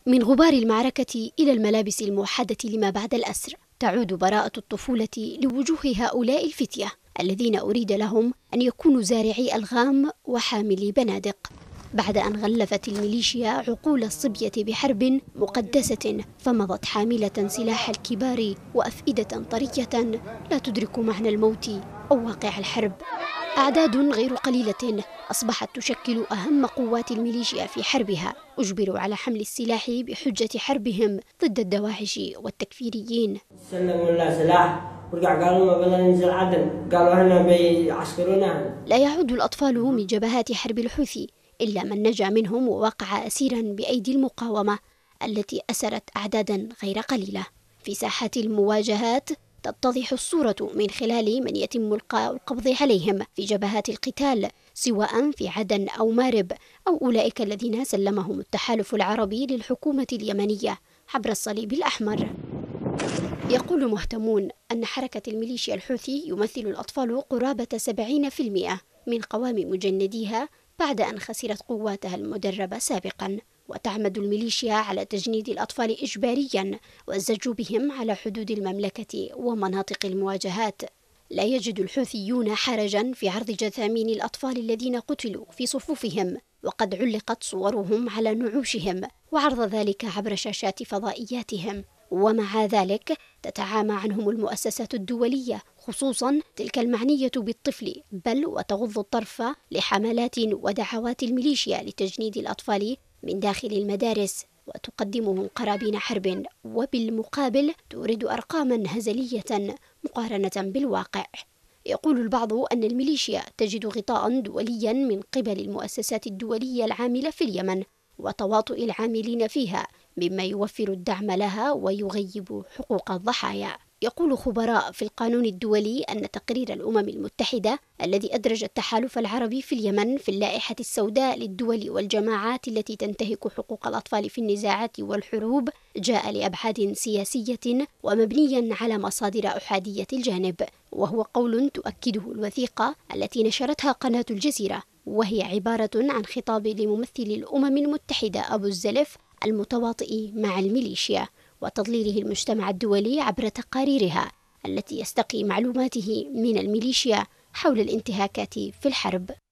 من غبار المعركة إلى الملابس الموحدة لما بعد الأسر، تعود براءة الطفولة لوجوه هؤلاء الفتية الذين أريد لهم أن يكونوا زارعي ألغام وحاملي بنادق، بعد أن غلفت الميليشيا عقول الصبية بحرب مقدسة، فمضت حاملة سلاح الكبار وأفئدة طرية لا تدرك معنى الموت أو واقع الحرب. أعداد غير قليلة أصبحت تشكل أهم قوات الميليشيا في حربها، أجبروا على حمل السلاح بحجة حربهم ضد الدواعش والتكفيريين. سلموا لنا سلاح ورجع قالوا ما بدنا ننزل عدن، قالوا احنا بيعسكرونا. لا يعود الأطفال من جبهات حرب الحوثي إلا من نجا منهم ووقع أسيرا بأيدي المقاومة التي أسرت أعدادا غير قليلة. في ساحات المواجهات تتضح الصورة من خلال من يتم إلقاء القبض عليهم في جبهات القتال، سواء في عدن أو مارب أو أولئك الذين سلمهم التحالف العربي للحكومة اليمنية عبر الصليب الأحمر. يقول مهتمون أن حركة الميليشيا الحوثي يمثل الأطفال قرابة 70% من قوام مجنديها بعد أن خسرت قواتها المدربة سابقا، وتعمد الميليشيا على تجنيد الأطفال إجباريا والزج بهم على حدود المملكة ومناطق المواجهات. لا يجد الحوثيون حرجا في عرض جثامين الأطفال الذين قتلوا في صفوفهم، وقد علقت صورهم على نعوشهم وعرض ذلك عبر شاشات فضائياتهم، ومع ذلك تتعامى عنهم المؤسسات الدولية، خصوصا تلك المعنية بالطفل، بل وتغض الطرف لحملات ودعوات الميليشيا لتجنيد الأطفال من داخل المدارس وتقدمهم قرابين حرب، وبالمقابل تورد أرقاما هزلية مقارنة بالواقع. يقول البعض أن الميليشيا تجد غطاء دوليا من قبل المؤسسات الدولية العاملة في اليمن وتواطؤ العاملين فيها، مما يوفر الدعم لها ويغيب حقوق الضحايا. يقول خبراء في القانون الدولي أن تقرير الأمم المتحدة الذي أدرج التحالف العربي في اليمن في اللائحة السوداء للدول والجماعات التي تنتهك حقوق الأطفال في النزاعات والحروب جاء لأبعاد سياسية ومبنيا على مصادر أحادية الجانب، وهو قول تؤكده الوثيقة التي نشرتها قناة الجزيرة، وهي عبارة عن خطاب لممثل الأمم المتحدة أبو الزلف المتواطئ مع الميليشيا وتضليله المجتمع الدولي عبر تقاريرها التي يستقي معلوماته من الميليشيا حول الانتهاكات في الحرب.